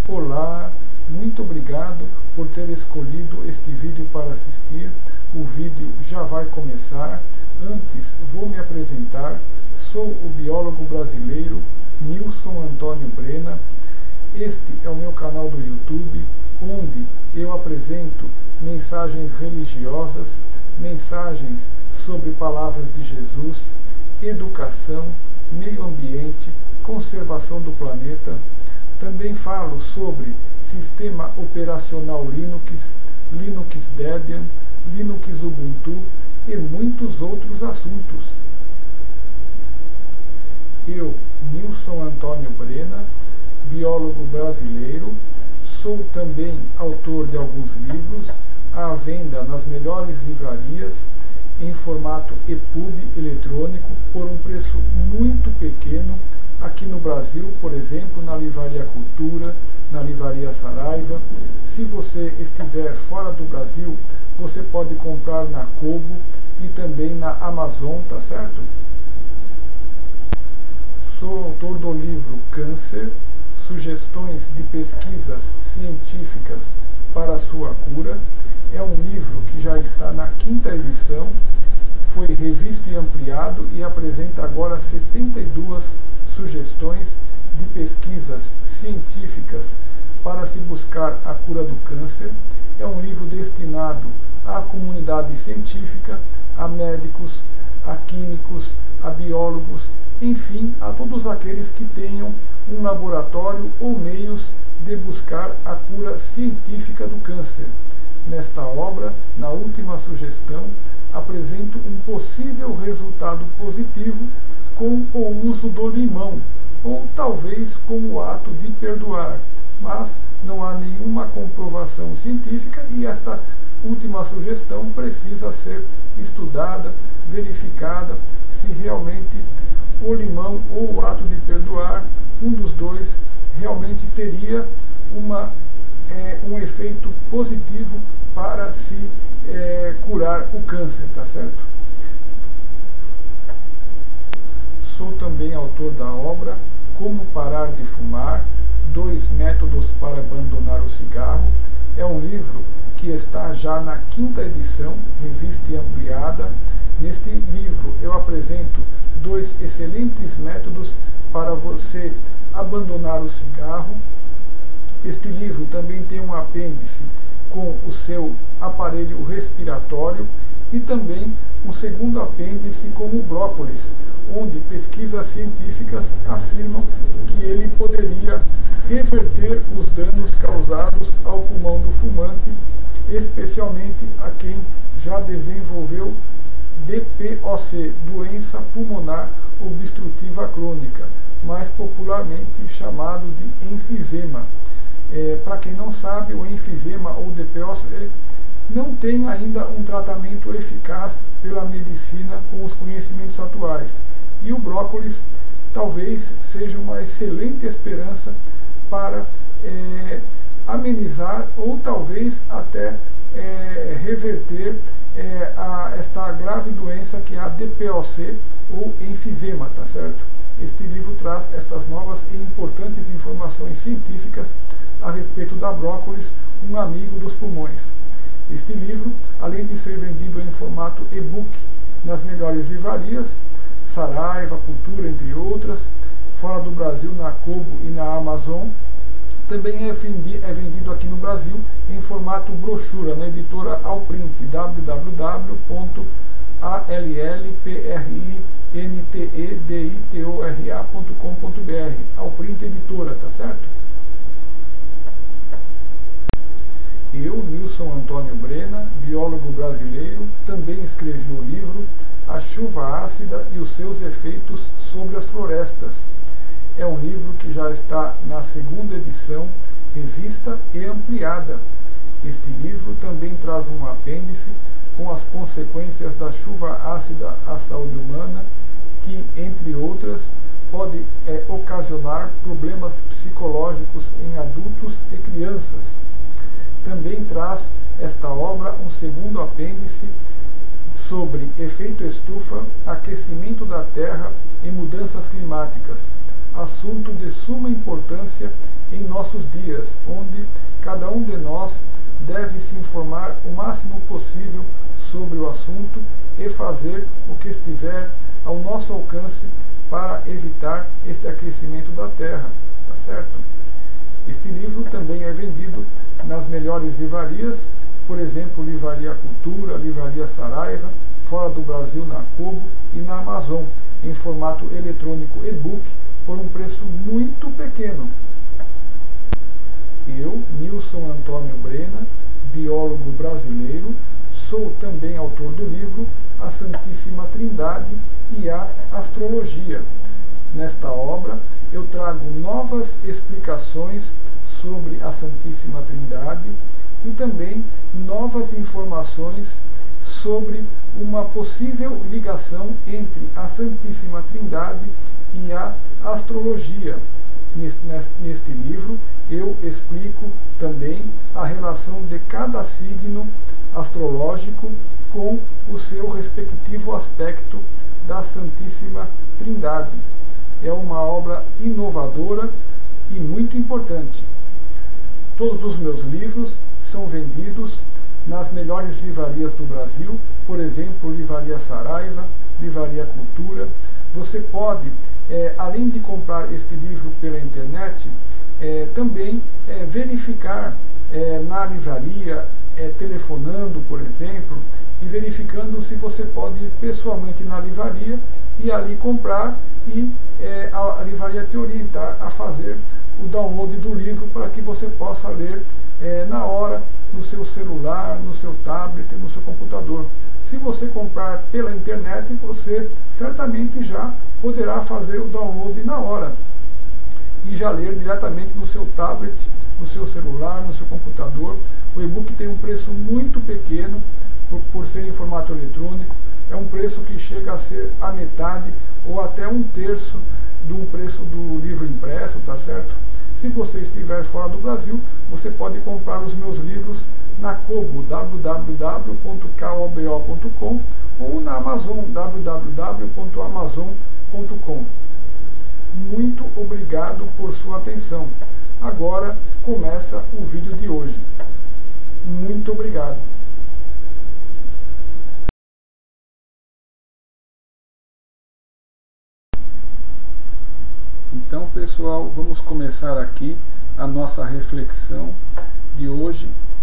Olá, muito obrigado por ter escolhido este vídeo para assistir. O vídeo já vai começar. Antes, vou me apresentar. Sou o biólogo brasileiro Nilson Antônio Brena. Este é o meu canal do YouTube, onde eu apresento mensagens religiosas, mensagens sobre palavras de Jesus, educação, meio ambiente, conservação do planeta. Também falo sobre sistema operacional Linux, Linux Debian, Linux Ubuntu e muitos outros assuntos. Eu, Nilson Antônio Brena, biólogo brasileiro, sou também autor de alguns livros à venda nas melhores livrarias em formato EPUB eletrônico por um preço muito pequeno. Aqui no Brasil, por exemplo, na Livraria Cultura, na Livraria Saraiva. Se você estiver fora do Brasil, você pode comprar na Kobo e também na Amazon, tá certo? Sou autor do livro Câncer, Sugestões de Pesquisas Científicas para a Sua Cura. É um livro que já está na 5ª edição, foi revisto e ampliado e apresenta agora 72 sugestões de pesquisas científicas para se buscar a cura do câncer. É um livro destinado à comunidade científica, a médicos, a químicos, a biólogos, enfim, a todos aqueles que tenham um laboratório ou meios de buscar a cura científica do câncer. Nesta obra, na última sugestão, apresento um possível resultado positivo com o uso do limão, ou talvez com o ato de perdoar, mas não há nenhuma comprovação científica e esta última sugestão precisa ser estudada, verificada, se realmente o limão ou o ato de perdoar, um dos dois, realmente teria um efeito positivo para se curar o câncer, tá certo? Sou também autor da obra Como Parar de Fumar, 2 métodos para abandonar o cigarro. É um livro que está já na 5ª edição, revista e ampliada. Neste livro eu apresento 2 excelentes métodos para você abandonar o cigarro. Este livro também tem um apêndice com o seu aparelho respiratório e também um segundo apêndice com o brócolis, onde pesquisas científicas afirmam que ele poderia reverter os danos causados ao pulmão do fumante, especialmente a quem já desenvolveu DPOC, doença pulmonar obstrutiva crônica, mais popularmente chamado de enfisema. Para quem não sabe, o enfisema ou DPOC não tem ainda um tratamento eficaz pela medicina com os conhecimentos atuais. E o brócolis talvez seja uma excelente esperança para amenizar ou talvez até reverter esta grave doença que é a DPOC ou enfisema, tá certo? Este livro traz estas novas e importantes informações científicas a respeito da brócolis, um amigo dos pulmões. Este livro, além de ser vendido em formato e-book nas melhores livrarias, Saraiva, Cultura, entre outras, fora do Brasil na Kobo e na Amazon, também é vendido aqui no Brasil em formato brochura na editora Alprint, www.allprinteditora.com.br, Alprint Editora, tá certo? Eu, Nilson Antônio Brena, biólogo brasileiro, também escrevi o livro A Chuva Ácida e os seus efeitos sobre as florestas. É um livro que já está na 2ª edição, revista e ampliada. Este livro também traz um apêndice com as consequências da chuva ácida à saúde humana, que, entre outras, pode ocasionar problemas psicológicos em adultos e crianças. Também traz esta obra um segundo apêndice sobre efeito estufa, aquecimento da Terra e mudanças climáticas, assunto de suma importância em nossos dias, onde cada um de nós deve se informar o máximo possível sobre o assunto e fazer o que estiver ao nosso alcance para evitar este aquecimento da Terra, tá certo? Este livro também é vendido nas melhores livrarias, por exemplo, Livraria Cultura, Livraria Saraiva, fora do Brasil na Kobo e na Amazon, em formato eletrônico e-book, por um preço muito pequeno. Eu, Nilson Antônio Brena, biólogo brasileiro, sou também autor do livro A Santíssima Trindade e a Astrologia. Nesta obra, eu trago novas explicações sobre a Santíssima Trindade e também novas informações sobre uma possível ligação entre a Santíssima Trindade e a astrologia. Neste livro, eu explico também a relação de cada signo astrológico com o seu respectivo aspecto da Santíssima Trindade. É uma obra inovadora e muito importante. Todos os meus livros são vendidos nas melhores livrarias do Brasil, por exemplo, Livraria Saraiva, Livraria Cultura. Você pode, além de comprar este livro pela internet, também verificar na livraria, telefonando, por exemplo, e verificando se você pode ir pessoalmente na livraria e ali comprar e a livraria te orientar a fazer o download do livro para que você possa ler na hora, no seu celular, no seu tablet, no seu computador. Se você comprar pela internet, você certamente já poderá fazer o download na hora e já ler diretamente no seu tablet, no seu celular, no seu computador. O e-book tem um preço muito pequeno por ser em formato eletrônico. É um preço que chega a ser a metade ou até um terço do preço do livro impresso, tá certo? Se você estiver fora do Brasil, você pode comprar os meus livros na Kobo, www.kobo.com, ou na Amazon, www.amazon.com. Muito obrigado por sua atenção. Agora começa o vídeo de hoje. Muito obrigado. Então, pessoal, vamos começar aqui a nossa reflexão de hoje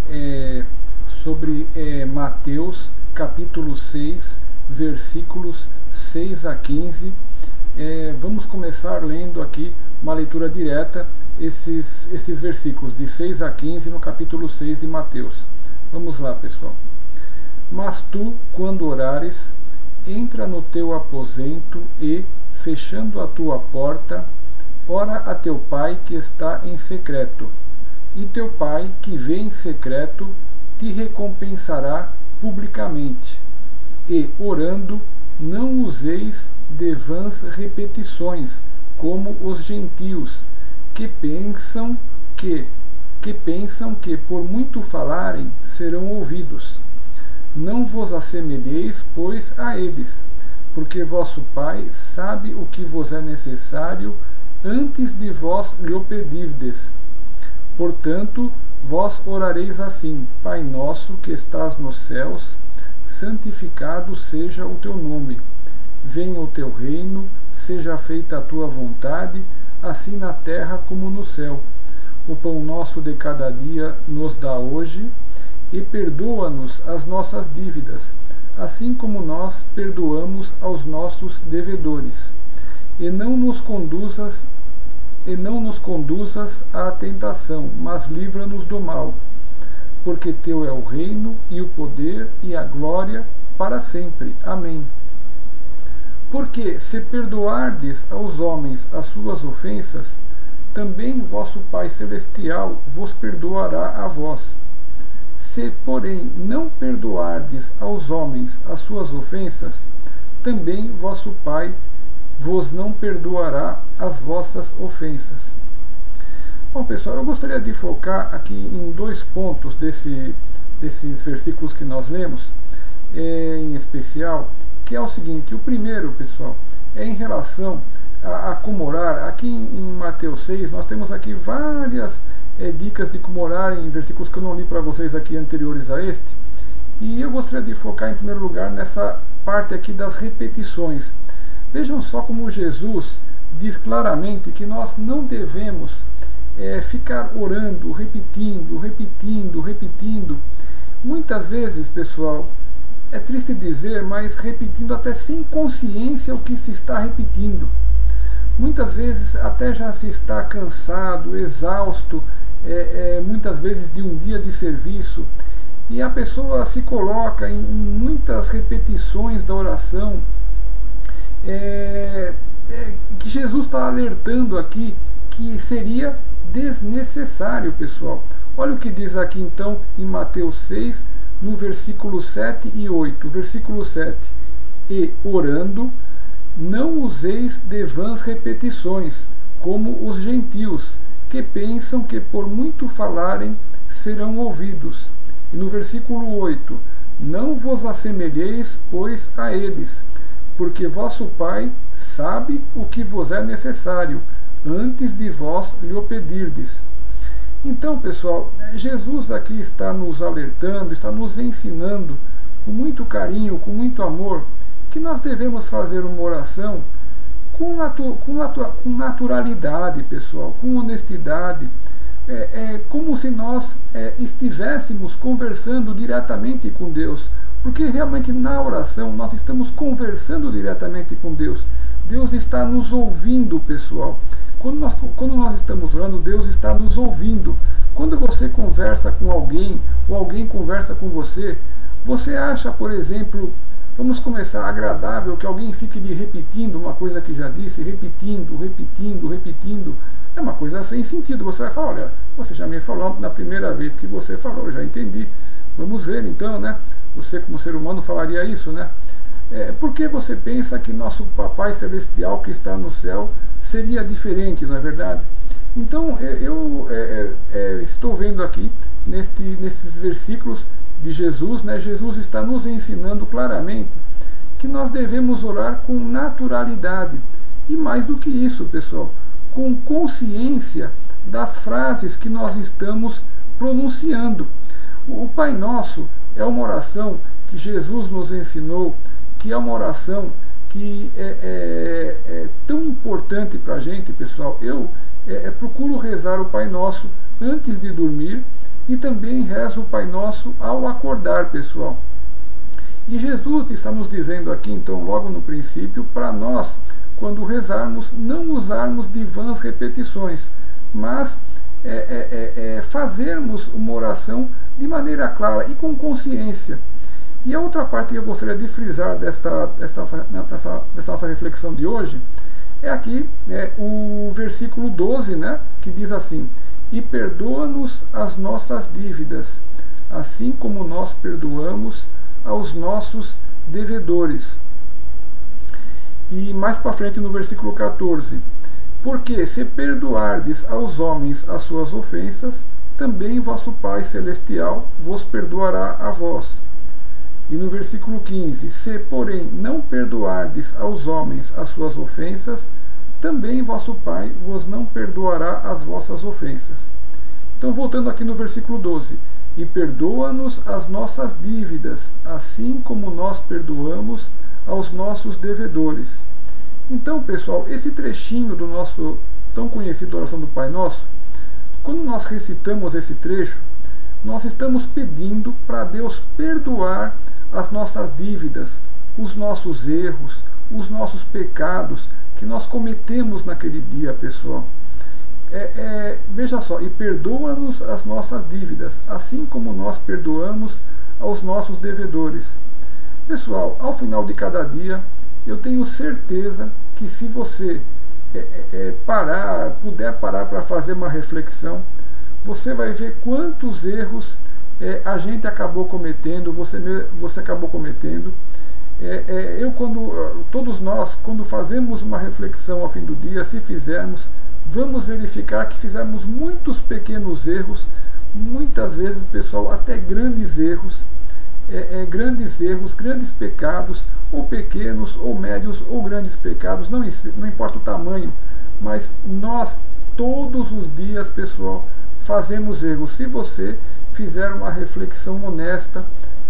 sobre Mateus, capítulo 6, versículos 6 a 15. Vamos começar lendo aqui uma leitura direta, esses versículos de 6 a 15 no capítulo 6 de Mateus. Vamos lá, pessoal. Mas tu, quando orares, entra no teu aposento e, fechando a tua porta, ora a teu Pai que está em secreto, e teu Pai que vê em secreto te recompensará publicamente. E, orando, não useis de vãs repetições, como os gentios, que pensam que por muito falarem serão ouvidos. Não vos assemelheis, pois, a eles, porque vosso Pai sabe o que vos é necessário antes de vós lhe pedirdes. Portanto, vós orareis assim: Pai nosso que estás nos céus, santificado seja o teu nome. Venha o teu reino, seja feita a tua vontade, assim na terra como no céu. O pão nosso de cada dia nos dá hoje, e perdoa-nos as nossas dívidas, assim como nós perdoamos aos nossos devedores. E não nos conduzas à tentação, mas livra-nos do mal. Porque teu é o reino, e o poder, e a glória, para sempre. Amém. Porque se perdoardes aos homens as suas ofensas, também vosso Pai Celestial vos perdoará a vós. Se, porém, não perdoardes aos homens as suas ofensas, também vosso Pai vos não perdoará as vossas ofensas. Bom, pessoal, eu gostaria de focar aqui em dois pontos desses versículos que nós lemos, em especial, que é o seguinte: o primeiro, pessoal, é em relação a como orar. Aqui em Mateus 6 nós temos aqui várias dicas de como orar em versículos que eu não li para vocês aqui anteriores a este. E eu gostaria de focar em primeiro lugar nessa parte aqui das repetições. Vejam só como Jesus diz claramente que nós não devemos ficar orando, repetindo, repetindo, repetindo. Muitas vezes, pessoal, é triste dizer, mas repetindo até sem consciência o que se está repetindo. Muitas vezes até já se está cansado, exausto, muitas vezes de um dia de serviço, e a pessoa se coloca em muitas repetições da oração, que Jesus está alertando aqui que seria desnecessário, pessoal. Olha o que diz aqui então em Mateus 6, no versículo 7 e 8. Versículo 7. E orando, não useis de vãs repetições, como os gentios, que pensam que por muito falarem serão ouvidos. E no versículo 8. Não vos assemelheis, pois, a eles, porque vosso Pai sabe o que vos é necessário, antes de vós lhe o pedirdes. Então, pessoal, Jesus aqui está nos alertando, está nos ensinando, com muito carinho, com muito amor, que nós devemos fazer uma oração com naturalidade, pessoal, com honestidade, como se nós estivéssemos conversando diretamente com Deus, porque realmente na oração nós estamos conversando diretamente com Deus. Deus está nos ouvindo, pessoal. Quando nós estamos orando, Deus está nos ouvindo. Quando você conversa com alguém, ou alguém conversa com você, você acha, por exemplo, vamos começar, agradável que alguém fique repetindo uma coisa que já disse, repetindo, repetindo, repetindo? É uma coisa sem sentido. Você vai falar, olha, você já me falou na primeira vez que você falou, eu já entendi. Vamos ver então, né? Você como ser humano falaria isso, né? Por que você pensa que nosso Papai Celestial que está no céu seria diferente, não é verdade? Então, eu estou vendo aqui, nesses versículos de Jesus, né, Jesus está nos ensinando claramente que nós devemos orar com naturalidade. E mais do que isso, pessoal, com consciência das frases que nós estamos pronunciando. O Pai Nosso é uma oração que Jesus nos ensinou, que é uma oração que é tão importante para a gente, pessoal. Eu procuro rezar o Pai Nosso antes de dormir e também rezo o Pai Nosso ao acordar, pessoal. E Jesus está nos dizendo aqui, então, logo no princípio, para nós, quando rezarmos, não usarmos de vãs repetições, mas fazermos uma oração de maneira clara e com consciência. E a outra parte que eu gostaria de frisar desta nossa reflexão de hoje é aqui o versículo 12, né, que diz assim: e perdoa-nos as nossas dívidas, assim como nós perdoamos aos nossos devedores. E mais para frente no versículo 14: porque se perdoardes aos homens as suas ofensas, também vosso Pai Celestial vos perdoará a vós. E no versículo 15: se, porém, não perdoardes aos homens as suas ofensas, também vosso Pai vos não perdoará as vossas ofensas. Então, voltando aqui no versículo 12: e perdoa-nos as nossas dívidas, assim como nós perdoamos aos nossos devedores. Então, pessoal, esse trechinho do nosso tão conhecido oração do Pai Nosso, quando nós recitamos esse trecho, nós estamos pedindo para Deus perdoar as nossas dívidas, os nossos erros, os nossos pecados que nós cometemos naquele dia, pessoal. Veja só, e perdoa-nos as nossas dívidas, assim como nós perdoamos aos nossos devedores. Pessoal, ao final de cada dia, eu tenho certeza que se você puder parar para fazer uma reflexão, você vai ver quantos erros a gente acabou cometendo, você acabou cometendo. Todos nós, quando fazemos uma reflexão ao fim do dia, se fizermos, vamos verificar que fizemos muitos pequenos erros, muitas vezes, pessoal, até grandes erros, grandes erros, grandes pecados, ou pequenos, ou médios, ou grandes pecados, não importa o tamanho, mas nós todos os dias, pessoal, fazemos erros. Se você fizer uma reflexão honesta,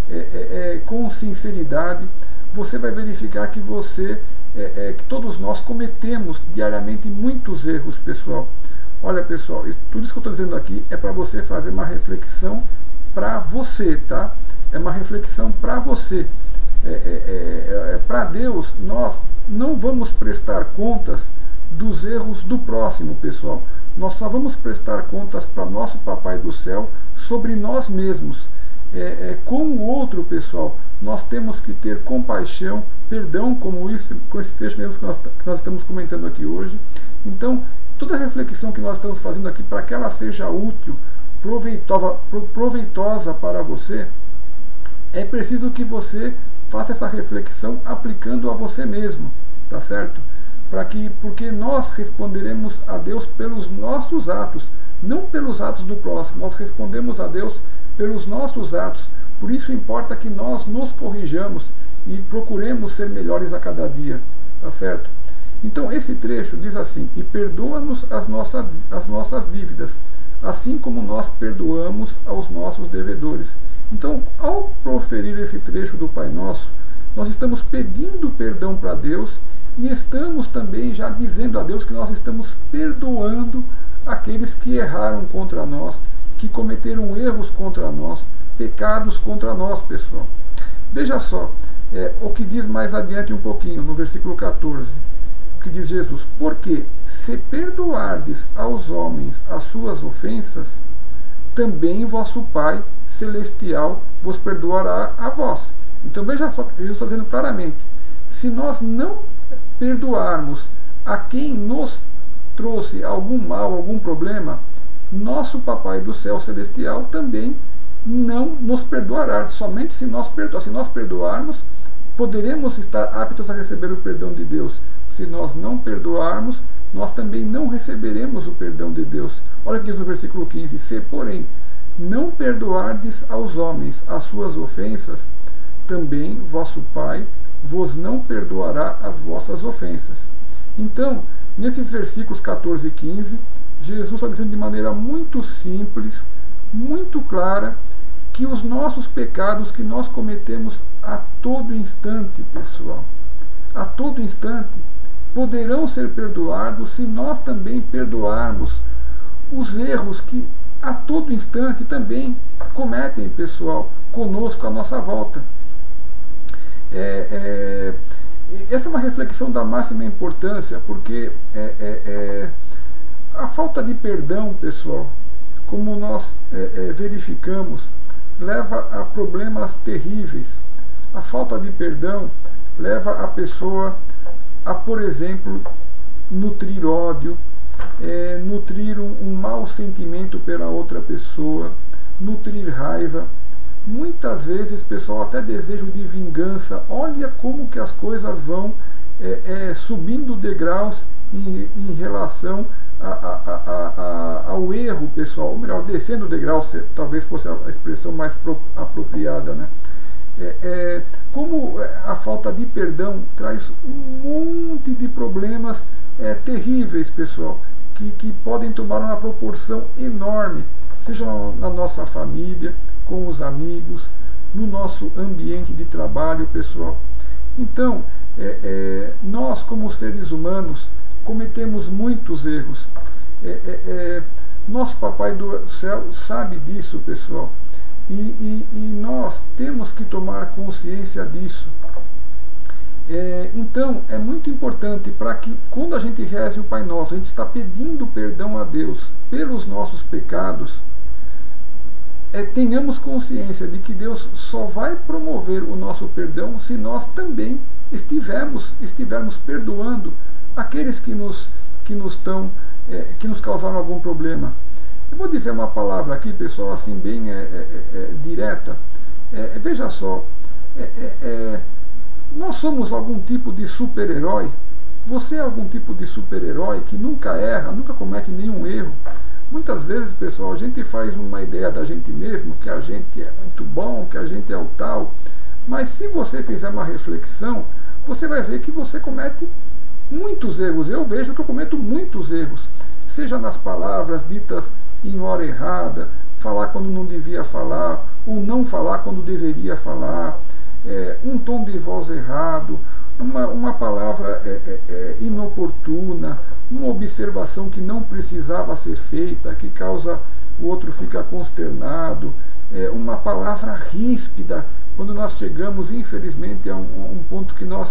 com sinceridade, você vai verificar que que todos nós cometemos diariamente muitos erros, pessoal. Olha, pessoal, tudo isso que eu estou dizendo aqui é para você fazer uma reflexão para você, tá? É uma reflexão para você. Para Deus, nós não vamos prestar contas dos erros do próximo, pessoal. Nós só vamos prestar contas para nosso Papai do Céu sobre nós mesmos. Com o outro, pessoal, nós temos que ter compaixão, perdão, com esse trecho mesmo que nós estamos comentando aqui hoje. Então, toda a reflexão que nós estamos fazendo aqui, para que ela seja útil, proveitosa para você, é preciso que você faça essa reflexão aplicando a você mesmo, tá certo? Porque nós responderemos a Deus pelos nossos atos, não pelos atos do próximo. Nós respondemos a Deus pelos nossos atos. Por isso importa que nós nos corrijamos e procuremos ser melhores a cada dia, tá certo? Então esse trecho diz assim: e perdoa-nos as nossas dívidas, assim como nós perdoamos aos nossos devedores. Então, ao proferir esse trecho do Pai Nosso, nós estamos pedindo perdão para Deus e estamos também já dizendo a Deus que nós estamos perdoando aqueles que erraram contra nós, que cometeram erros contra nós, pecados contra nós, pessoal. Veja só, o que diz mais adiante um pouquinho, no versículo 14, o que diz Jesus: porque se perdoardes aos homens as suas ofensas, também vosso Pai Celestial vos perdoará a vós. Então veja só, Jesus está dizendo claramente: se nós não perdoarmos a quem nos trouxe algum mal, algum problema, nosso Papai do Céu Celestial também não nos perdoará. Somente se nós perdoarmos, poderemos estar aptos a receber o perdão de Deus. Se nós não perdoarmos, nós também não receberemos o perdão de Deus. Olha o que diz no versículo 15: se, porém, não perdoardes aos homens as suas ofensas, também vosso Pai vos não perdoará as vossas ofensas. Então, nesses versículos 14 e 15, Jesus está dizendo de maneira muito simples, muito clara, que os nossos pecados que nós cometemos a todo instante, pessoal, a todo instante, poderão ser perdoados se nós também perdoarmos os erros que a todo instante também cometem, pessoal, conosco à nossa volta. Essa é uma reflexão da máxima importância, porque a falta de perdão, pessoal, como nós verificamos, leva a problemas terríveis. A falta de perdão leva a pessoa a, por exemplo, nutrir ódio, nutrir um mau sentimento pela outra pessoa, nutrir raiva. Muitas vezes, pessoal, até desejo de vingança. Olha como que as coisas vão subindo degraus em relação ao erro, pessoal. Ou melhor, descendo degraus, talvez fosse a expressão mais apropriada, né? Como a falta de perdão traz um monte de problemas terríveis, pessoal, que podem tomar uma proporção enorme, seja na nossa família, com os amigos, no nosso ambiente de trabalho, pessoal. Então, nós como seres humanos cometemos muitos erros. Nosso Papai do Céu sabe disso, pessoal, e nós temos que tomar consciência disso. Então, é muito importante para que, quando a gente reze o Pai Nosso, a gente está pedindo perdão a Deus pelos nossos pecados, tenhamos consciência de que Deus só vai promover o nosso perdão se nós também estivermos perdoando aqueles que nos causaram algum problema. Eu vou dizer uma palavra aqui, pessoal, assim bem direta. Veja só, nós somos algum tipo de super-herói. Você é algum tipo de super-herói que nunca erra, nunca comete nenhum erro. Muitas vezes, pessoal, a gente faz uma ideia da gente mesmo, que a gente é muito bom, que a gente é o tal, mas se você fizer uma reflexão, você vai ver que você comete muitos erros. Eu vejo que eu cometo muitos erros, seja nas palavras ditas em hora errada, falar quando não devia falar, ou não falar quando deveria falar, um tom de voz errado, uma palavra inoportuna, uma observação que não precisava ser feita, que causa o outro ficar consternado, uma palavra ríspida, quando nós chegamos, infelizmente, a um ponto que nós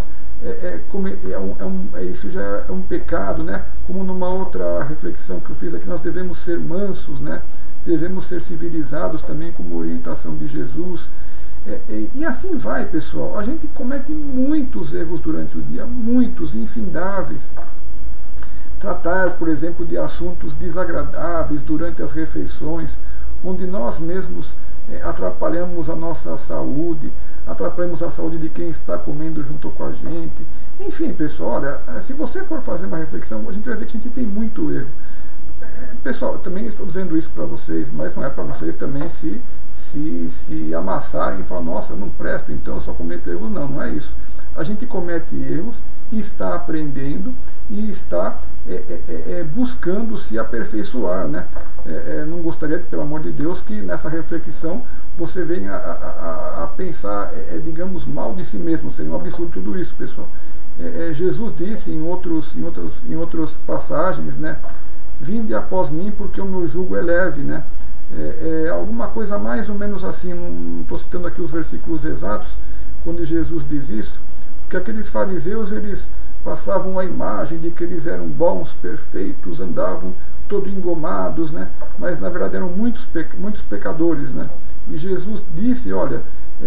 isso já é um pecado, né? Como numa outra reflexão que eu fiz aqui, nós devemos ser mansos, né? Devemos ser civilizados também, como orientação de Jesus. E assim vai, pessoal. A gente comete muitos erros durante o dia, muitos, infindáveis. Tratar, por exemplo, de assuntos desagradáveis durante as refeições, onde nós mesmos atrapalhamos a nossa saúde, atrapalhamos a saúde de quem está comendo junto com a gente. Enfim, pessoal, olha, se você for fazer uma reflexão, a gente vai ver que a gente tem muito erro. Pessoal, também estou dizendo isso para vocês, mas não é para vocês também se amassarem e falar, nossa, eu não presto, então eu só cometo erros. Não, não é isso. A gente comete erros, está aprendendo e está buscando se aperfeiçoar, né? Não gostaria, pelo amor de Deus, que nessa reflexão você venha a pensar, digamos, mal de si mesmo. Seria um absurdo tudo isso, pessoal. Jesus disse em outras passagens, né? Vinde após mim, porque o meu jugo é leve, né? Alguma coisa mais ou menos assim, não estou citando aqui os versículos exatos, quando Jesus diz isso, porque aqueles fariseus, eles passavam a imagem de que eles eram bons, perfeitos, andavam todos engomados, né? Mas na verdade eram muitos pecadores, né? E Jesus disse, olha,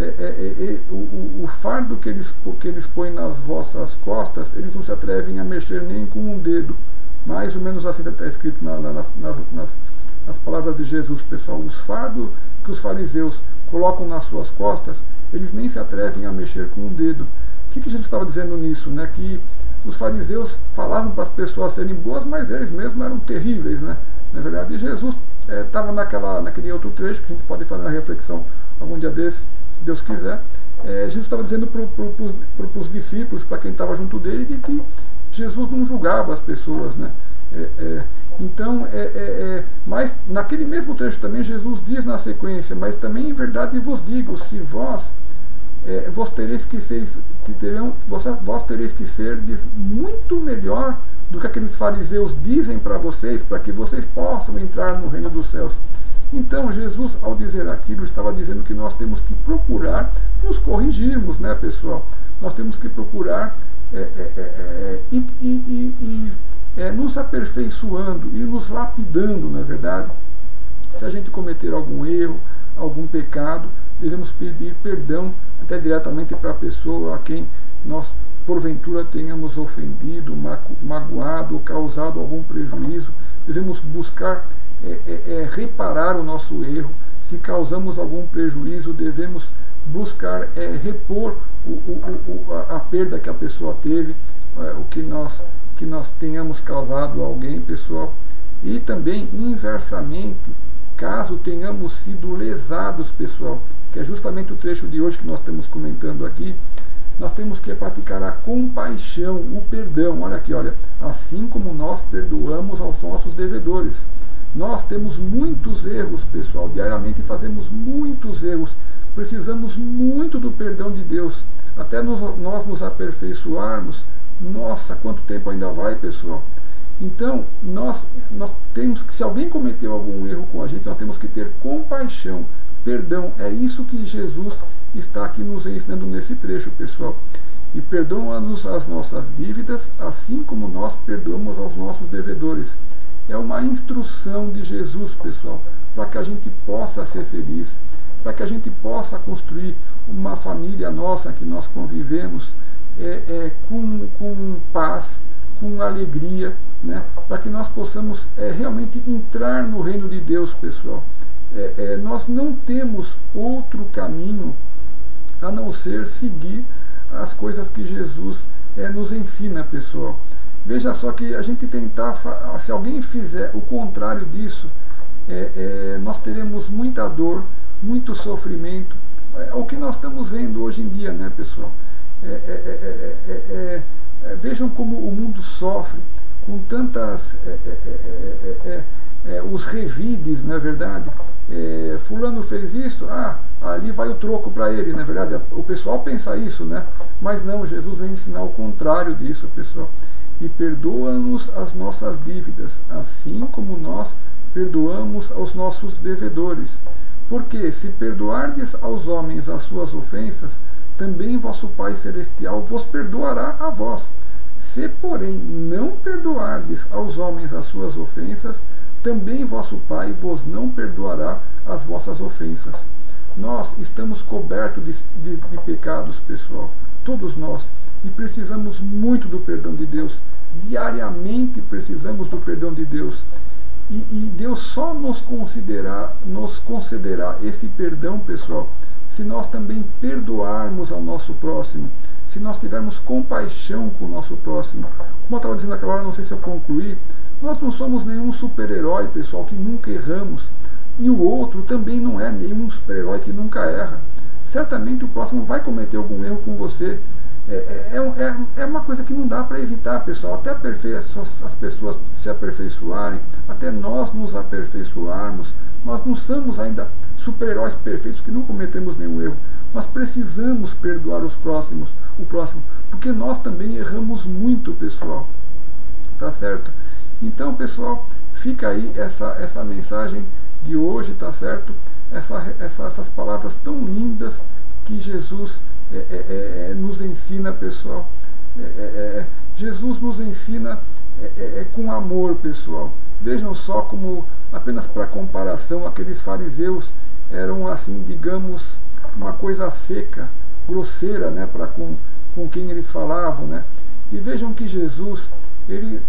o fardo que eles põem nas vossas costas, eles não se atrevem a mexer nem com um dedo. Mais ou menos assim está escrito nas palavras de Jesus, pessoal. Os fardos que os fariseus colocam nas suas costas, eles nem se atrevem a mexer com um dedo. O que Jesus estava dizendo nisso? Né? Que os fariseus falavam para as pessoas serem boas, mas eles mesmos eram terríveis, né? Na verdade, Jesus estava naquele outro trecho, que a gente pode fazer uma reflexão algum dia desses, se Deus quiser. Jesus estava dizendo para os discípulos, para quem estava junto dele, de que Jesus não julgava as pessoas, né? Então, mas naquele mesmo trecho também Jesus diz na sequência, mas também em verdade vos digo, se vós tereis que ser muito melhor do que aqueles fariseus dizem para vocês, para que vocês possam entrar no reino dos céus. Então Jesus, ao dizer aquilo, estava dizendo que nós temos que procurar nos corrigirmos, né, pessoal? Nós temos que procurar nos aperfeiçoando e nos lapidando, não é verdade? Se a gente cometer algum erro, algum pecado, devemos pedir perdão até diretamente para a pessoa a quem nós porventura tenhamos ofendido, magoado ou causado algum prejuízo. Devemos buscar reparar o nosso erro. Se causamos algum prejuízo, devemos buscar repor a perda que a pessoa teve, o que nós tenhamos causado a alguém, pessoal. E também, inversamente, caso tenhamos sido lesados, pessoal, que é justamente o trecho de hoje que nós estamos comentando aqui, nós temos que praticar a compaixão, o perdão. Olha aqui, olha, assim como nós perdoamos aos nossos devedores. Nós temos muitos erros, pessoal, diariamente fazemos muitos erros, precisamos muito do perdão de Deus, até nós nos aperfeiçoarmos. Nossa, quanto tempo ainda vai, pessoal? Então, nós temos que, se alguém cometeu algum erro com a gente, nós temos que ter compaixão, perdão. É isso que Jesus está aqui nos ensinando nesse trecho, pessoal. E perdoa-nos as nossas dívidas, assim como nós perdoamos aos nossos devedores. É uma instrução de Jesus, pessoal, para que a gente possa ser feliz, para que a gente possa construir uma família nossa que nós convivemos com paz, com alegria, né? Para que nós possamos realmente entrar no reino de Deus, pessoal. Nós não temos outro caminho a não ser seguir as coisas que Jesus nos ensina, pessoal. Veja só que a gente tentar, se alguém fizer o contrário disso, nós teremos muita dor, muito sofrimento. É o que nós estamos vendo hoje em dia, né, pessoal? Vejam como o mundo sofre com tantas os revides, não é verdade? Fulano fez isso, ali vai o troco para ele, não é verdade? O pessoal pensa isso, né? Mas não, Jesus vem ensinar o contrário disso, pessoal. E perdoa-nos as nossas dívidas, assim como nós perdoamos aos nossos devedores. Porque se perdoardes aos homens as suas ofensas, também vosso Pai Celestial vos perdoará a vós. Se, porém, não perdoardes aos homens as suas ofensas, também vosso Pai vos não perdoará as vossas ofensas. Nós estamos cobertos de pecados, pessoal, todos nós, e precisamos muito do perdão de Deus. Diariamente precisamos do perdão de Deus. E Deus só nos concederá esse perdão, pessoal, se nós também perdoarmos ao nosso próximo, se nós tivermos compaixão com o nosso próximo. Como eu estava dizendo naquela hora, não sei se eu concluí, nós não somos nenhum super-herói, pessoal, que nunca erramos. E o outro também não é nenhum super-herói que nunca erra. Certamente o próximo vai cometer algum erro com você. É uma coisa que não dá para evitar, pessoal. Até as pessoas se aperfeiçoarem, até nós nos aperfeiçoarmos, nós não somos ainda super-heróis perfeitos que não cometemos nenhum erro. Nós precisamos perdoar o próximo, porque nós também erramos muito, pessoal. Tá certo? Então, pessoal, fica aí essa mensagem de hoje, tá certo? Essas palavras tão lindas que Jesus nos ensina, pessoal. Jesus nos ensina com amor, pessoal. Vejam só como, apenas para comparação, aqueles fariseus eram, assim, digamos, uma coisa seca, grosseira, né, com quem eles falavam, né? E vejam que Jesus, ele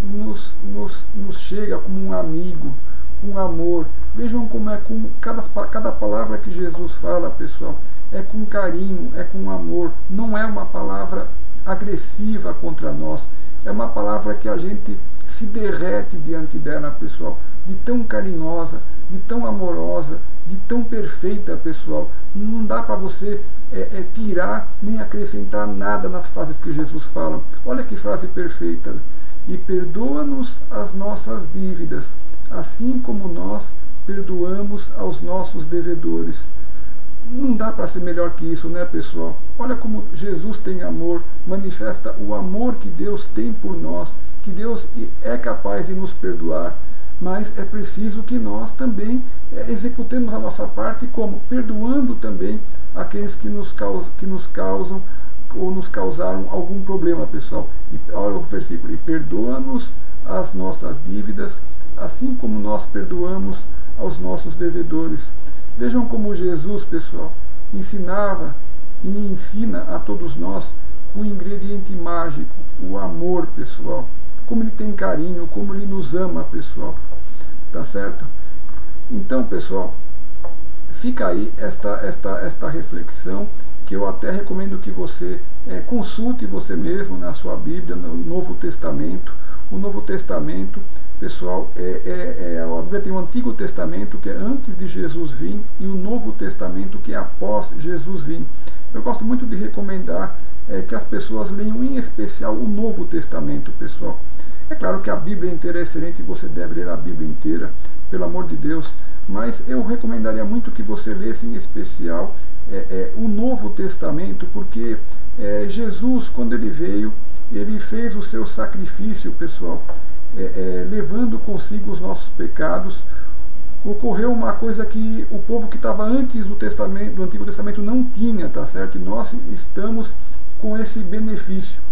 nos chega como um amigo, um amor. Vejam como é com cada palavra que Jesus fala, pessoal, é com carinho, é com amor. Não é uma palavra agressiva contra nós, é uma palavra que a gente se derrete diante dela, pessoal, de tão carinhosa, de tão amorosa, de tão perfeita, pessoal. Não dá para você tirar nem acrescentar nada nas frases que Jesus fala. Olha que frase perfeita. E perdoa-nos as nossas dívidas, assim como nós perdoamos aos nossos devedores. Não dá para ser melhor que isso, né, pessoal? Olha como Jesus tem amor, manifesta o amor que Deus tem por nós, que Deus é capaz de nos perdoar, mas é preciso que nós também executemos a nossa parte, como perdoando também aqueles que nos causam ou nos causaram algum problema, pessoal. E olha o versículo: e perdoa-nos as nossas dívidas, assim como nós perdoamos aos nossos devedores. Vejam como Jesus, pessoal, ensinava e ensina a todos nós o ingrediente mágico, o amor, pessoal. Como ele tem carinho, como ele nos ama, pessoal. Tá certo? Então, pessoal, fica aí esta reflexão, que eu até recomendo que você consulte você mesmo na sua Bíblia, no Novo Testamento. O Novo Testamento, pessoal, a Bíblia tem o Antigo Testamento, que é antes de Jesus vir, e o Novo Testamento, que é após Jesus vir. Eu gosto muito de recomendar que as pessoas leiam em especial o Novo Testamento, pessoal. É claro que a Bíblia inteira é excelente, você deve ler a Bíblia inteira, pelo amor de Deus, mas eu recomendaria muito que você lesse em especial o Novo Testamento, porque Jesus, quando ele veio, ele fez o seu sacrifício, pessoal, levando consigo os nossos pecados. Ocorreu uma coisa que o povo que estava antes do Antigo Testamento não tinha, tá certo? E nós estamos com esse benefício.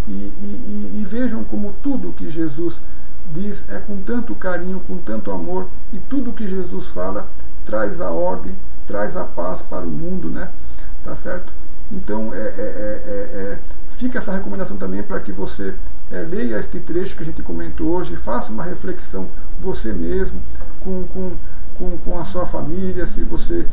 E vejam como tudo que Jesus diz é com tanto carinho, com tanto amor, e tudo que Jesus fala traz a ordem, traz a paz para o mundo, né? Tá certo? Então fica essa recomendação também para que você leia este trecho que a gente comentou hoje, faça uma reflexão você mesmo, com a sua família, se você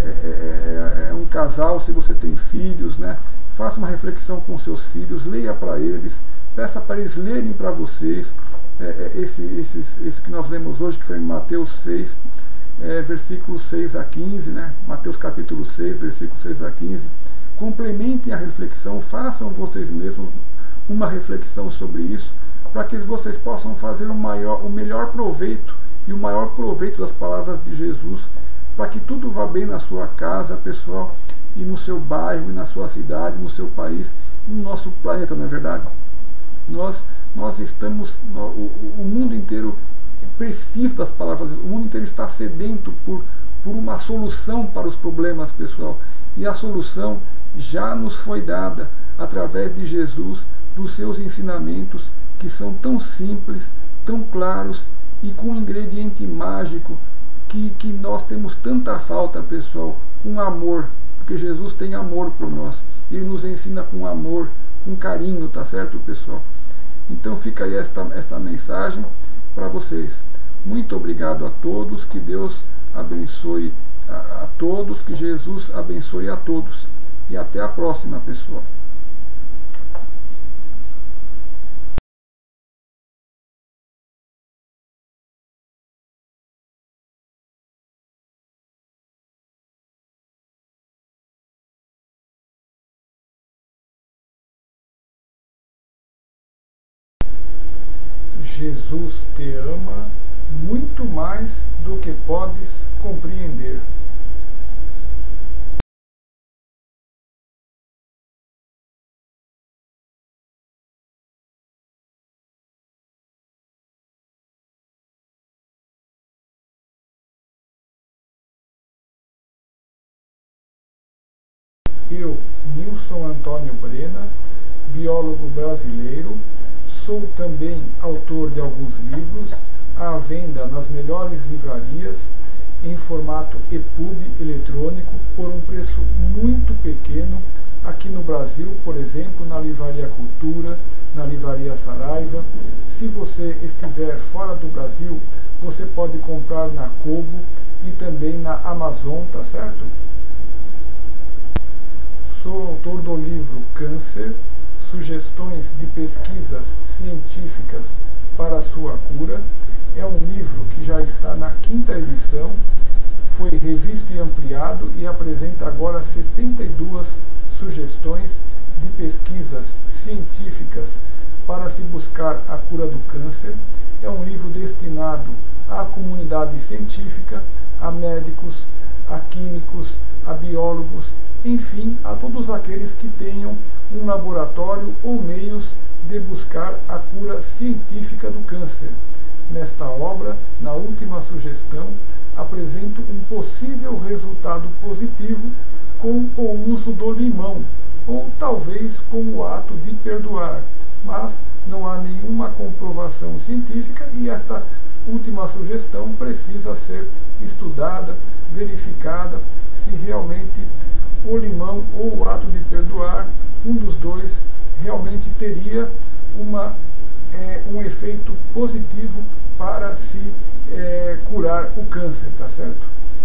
é um casal, se você tem filhos, né? Faça uma reflexão com seus filhos, leia para eles, peça para eles lerem para vocês esse que nós lemos hoje, que foi em Mateus 6, versículos 6 a 15, né? Mateus capítulo 6, versículos 6 a 15. Complementem a reflexão, façam vocês mesmos uma reflexão sobre isso, para que vocês possam fazer o melhor proveito e o maior proveito das palavras de Jesus, para que tudo vá bem na sua casa, pessoal, e no seu bairro, e na sua cidade, no seu país, e no nosso planeta, não é verdade? Nós estamos, o mundo inteiro precisa das palavras, o mundo inteiro está sedento por uma solução para os problemas, pessoal, e a solução já nos foi dada através de Jesus, dos seus ensinamentos, que são tão simples, tão claros e com um ingrediente mágico que nós temos tanta falta, pessoal, com amor, porque Jesus tem amor por nós, ele nos ensina com amor, com carinho, tá certo, pessoal? Então fica aí esta mensagem para vocês. Muito obrigado a todos, que Deus abençoe a todos, que Jesus abençoe a todos. E até a próxima, pessoal. Jesus te ama muito mais do que podes compreender. Eu, Nilson Antônio Brena, biólogo brasileiro, sou também autor de alguns livros, à venda nas melhores livrarias, em formato EPUB eletrônico, por um preço muito pequeno, aqui no Brasil, por exemplo, na Livraria Cultura, na Livraria Saraiva. Se você estiver fora do Brasil, você pode comprar na Kobo e também na Amazon, tá certo? Sou autor do livro Câncer, Sugestões de Pesquisas Científicas para a Sua Cura. É um livro que já está na 5ª edição, foi revisto e ampliado e apresenta agora 72 sugestões de pesquisas científicas para se buscar a cura do câncer. É um livro destinado à comunidade científica, a médicos, a químicos, a biólogos, enfim, a todos aqueles que tenham um laboratório ou meios de buscar a cura científica do câncer. Nesta obra, na última sugestão, apresento um possível resultado positivo com o uso do limão, ou talvez com o ato de perdoar, mas não há nenhuma comprovação científica e esta última sugestão precisa ser estudada, verificada, se realmente o limão ou o ato de perdoar, um dos dois, realmente teria um efeito positivo para se curar o câncer, tá certo?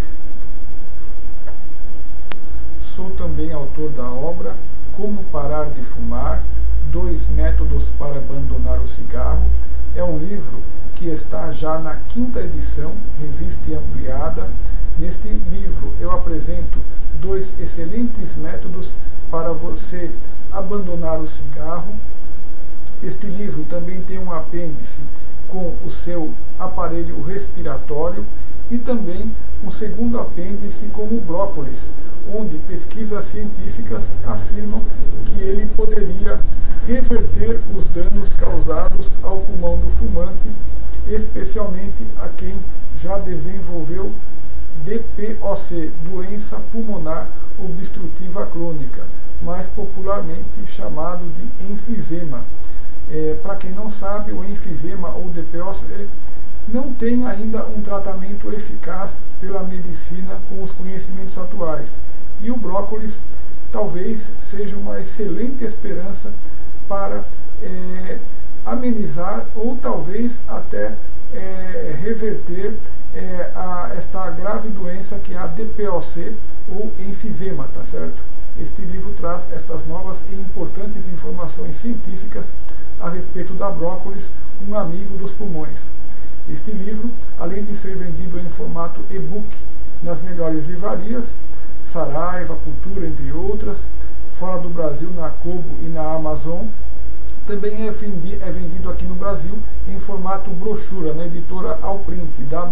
Sou também autor da obra Como Parar de Fumar, 2 métodos para abandonar o cigarro. É um livro que está já na 5ª edição, revista e ampliada. Neste livro eu apresento 2 excelentes métodos para você abandonar o cigarro. Este livro também tem um apêndice com o seu aparelho respiratório e também um segundo apêndice com o brócolis, onde pesquisas científicas afirmam que ele poderia reverter os danos causados ao pulmão do fumante, especialmente a quem já desenvolveu DPOC, doença pulmonar obstrutiva crônica, mais popularmente chamado de enfisema. Para quem não sabe, o enfisema ou DPOC não tem ainda um tratamento eficaz pela medicina com os conhecimentos atuais. E o brócolis talvez seja uma excelente esperança para amenizar ou talvez até reverter esta grave doença que é a DPOC ou enfisema, tá certo? Este livro traz estas novas e importantes informações científicas a respeito da brócolis, um amigo dos pulmões. Este livro, além de ser vendido em formato e-book nas melhores livrarias, Saraiva, Cultura, entre outras, fora do Brasil na Kobo e na Amazon, também é vendido aqui no Brasil em formato brochura na editora Alprint,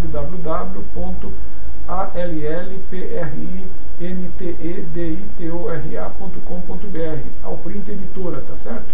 www.allprinteditora.com.br, Alprint Editora, tá certo?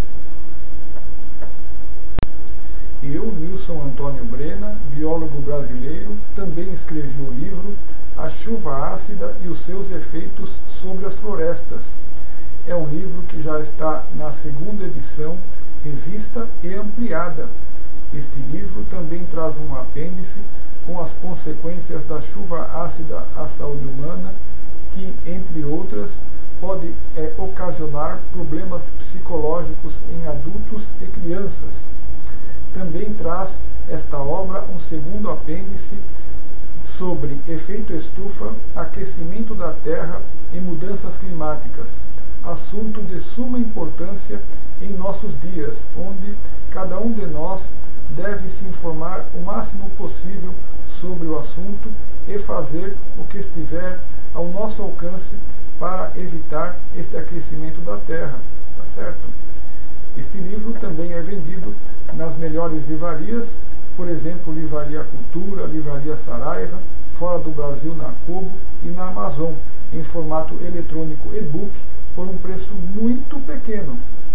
Eu, Nilson Antônio Brena, biólogo brasileiro, também escrevi o livro A Chuva Ácida e os seus efeitos sobre as florestas. É um livro que já está na segunda edição, revista e ampliada. Este livro também traz um apêndice com as consequências da chuva ácida à saúde humana, que, entre outras, pode ocasionar problemas psicológicos em adultos e crianças. Também traz esta obra um segundo apêndice sobre efeito estufa, aquecimento da Terra e mudanças climáticas, assunto de suma importância em nossos dias, onde cada um de nós deve se informar o máximo possível sobre o assunto e fazer o que estiver ao nosso alcance para evitar este aquecimento da Terra, tá certo? Este livro também é vendido nas melhores livrarias, por exemplo, Livraria Cultura, Livraria Saraiva, fora do Brasil na Kobo e na Amazon, em formato eletrônico e-book, por um preço muito pequeno.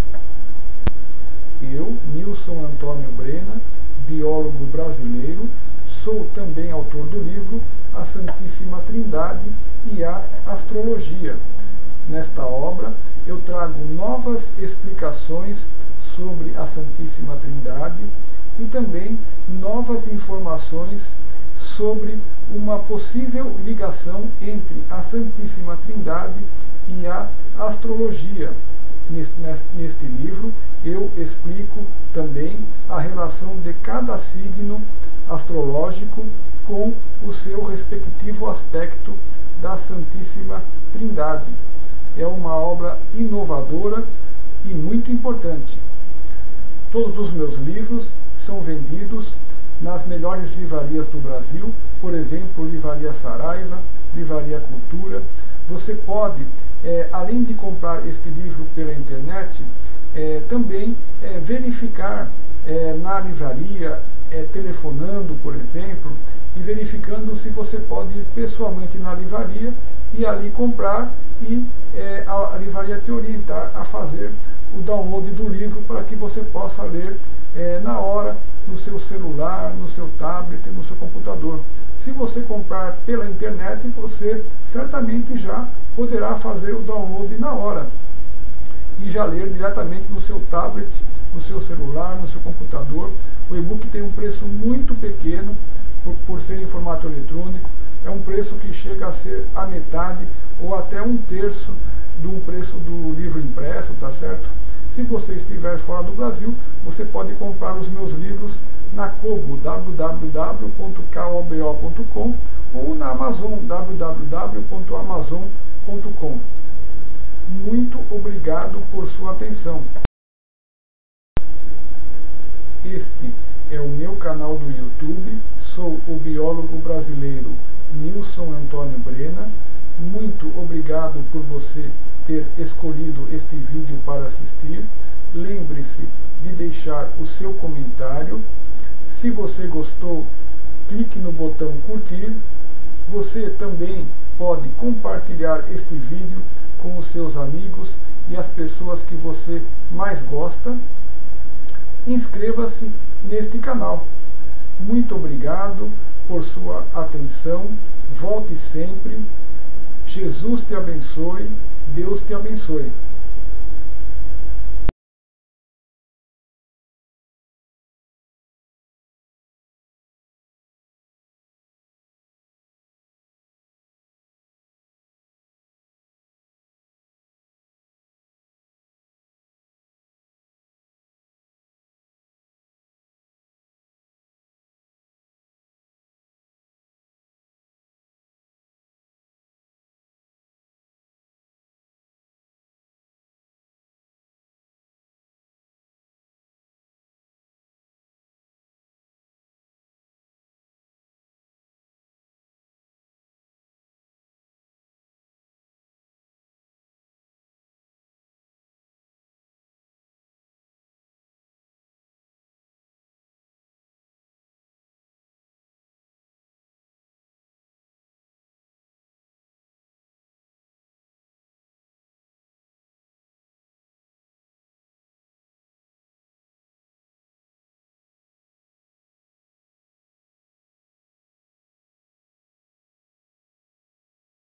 Eu, Nilson Antônio Brena, biólogo brasileiro, sou também autor do livro A Santíssima Trindade e a Astrologia. Nesta obra, eu trago novas explicações sobre a Santíssima Trindade e também novas informações sobre uma possível ligação entre a Santíssima Trindade e a astrologia. Neste livro, eu explico também a relação de cada signo astrológico com o seu respectivo aspecto da Santíssima Trindade. É uma obra inovadora e muito importante. Todos os meus livros são vendidos nas melhores livrarias do Brasil, por exemplo, Livraria Saraiva, Livraria Cultura. Você pode, além de comprar este livro pela internet, também verificar na livraria, telefonando, por exemplo, e verificando se você pode ir pessoalmente na livraria e ali comprar e a livraria te orientar a fazer o download do livro para que você possa ler na hora, no seu celular, no seu tablet, no seu computador. Se você comprar pela internet, você certamente já poderá fazer o download na hora e já ler diretamente no seu tablet, no seu celular, no seu computador. O e-book tem um preço muito pequeno por ser em formato eletrônico. É um preço que chega a ser a metade ou até um terço do preço do livro impresso, tá certo? Se você estiver fora do Brasil, você pode comprar os meus livros na Kobo, www.kobo.com, ou na Amazon, www.amazon.com. Muito obrigado por sua atenção. Este é o meu canal do YouTube, sou o biólogo brasileiro Nilson Antônio Brena. Muito obrigado por você ter escolhido este vídeo para assistir. Lembre-se de deixar o seu comentário. Se você gostou, clique no botão curtir. Você também pode compartilhar este vídeo com os seus amigos e as pessoas que você mais gosta. Inscreva-se neste canal. Muito obrigado por sua atenção. Volte sempre. Jesus te abençoe. Deus te abençoe.